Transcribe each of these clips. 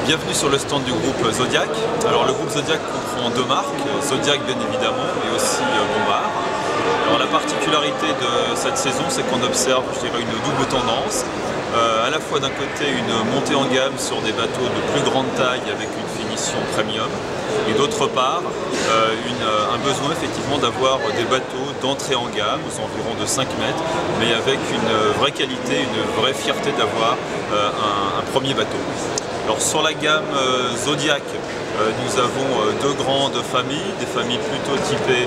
Bienvenue sur le stand du groupe Zodiac. Alors le groupe Zodiac comprend deux marques, Zodiac bien évidemment, mais aussi Bombard. Alors la particularité de cette saison, c'est qu'on observe, je dirais, une double tendance. À la fois d'un côté une montée en gamme sur des bateaux de plus grande taille avec une finition premium, et d'autre part un besoin effectivement d'avoir des bateaux d'entrée en gamme aux environs de 5 mètres, mais avec une vraie qualité, une vraie fierté d'avoir un premier bateau. Alors sur la gamme Zodiac, nous avons deux grandes familles, des familles plutôt typées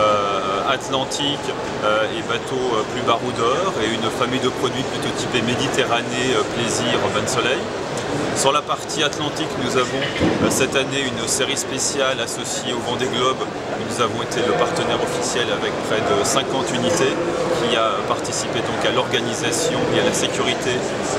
Atlantique et bateaux plus baroudeurs, et une famille de produits plutôt typés Méditerranée, Plaisir, Bain de Soleil. Sur la partie Atlantique, nous avons cette année une série spéciale associée au Vendée Globe. Nous avons été le partenaire officiel avec près de 50 unités qui a participé donc à l'organisation et à la sécurité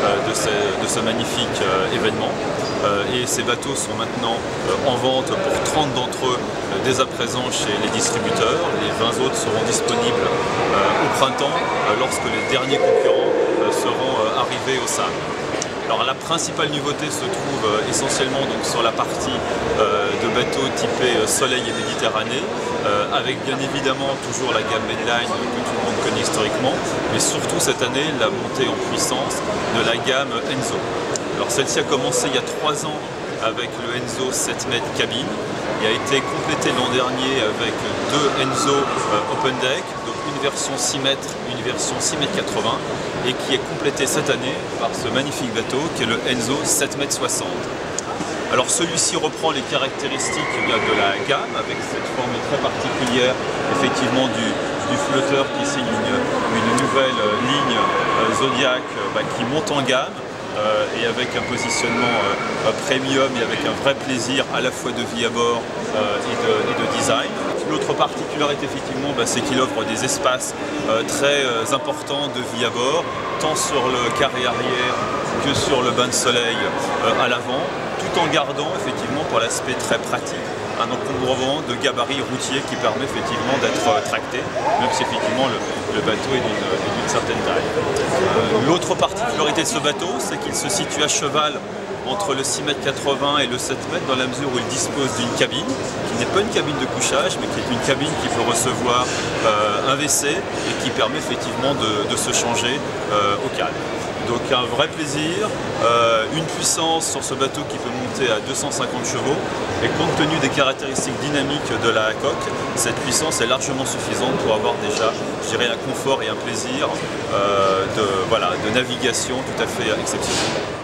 de ce magnifique événement. Et ces bateaux sont maintenant en vente pour 30 d'entre eux dès à présent chez les distributeurs. Les 20 autres seront disponibles au printemps lorsque les derniers concurrents seront arrivés au sable. Alors la principale nouveauté se trouve essentiellement donc sur la partie de bateaux typés Soleil et Méditerranée, avec bien évidemment toujours la gamme Medline que tout le monde connaît historiquement, mais surtout cette année la montée en puissance de la gamme Enzo. Alors celle-ci a commencé il y a 3 ans avec le Enzo 7 mètres cabine, et a été complété l'an dernier avec deux Enzo Open Deck, donc une version 6 mètres, une version 6 mètres 80, et qui est complété cette année par ce magnifique bateau qui est le Enzo 7 mètres 60. Alors celui-ci reprend les caractéristiques de la gamme avec cette forme très particulière effectivement du flotteur qui signe une nouvelle ligne Zodiac qui monte en gamme. Et avec un positionnement premium et avec un vrai plaisir à la fois de vie à bord et de design. L'autre particularité effectivement, c'est qu'il offre des espaces très importants de vie à bord, tant sur le carré arrière que sur le bain de soleil à l'avant, tout en gardant effectivement pour l'aspect très pratique un encombrement de gabarit routier qui permet effectivement d'être tracté, même si effectivement le bateau est d'une certaine taille. L'autre particularité de ce bateau, c'est qu'il se situe à cheval entre le 6 mètres 80 et le 7 mètres, dans la mesure où il dispose d'une cabine, qui n'est pas une cabine de couchage, mais qui est une cabine qui peut recevoir un WC et qui permet effectivement de se changer au calme. Donc un vrai plaisir, une puissance sur ce bateau qui peut monter à 250 chevaux, et compte tenu des caractéristiques dynamiques de la coque, cette puissance est largement suffisante pour avoir déjà, je dirais, un confort et un plaisir de navigation tout à fait exceptionnel.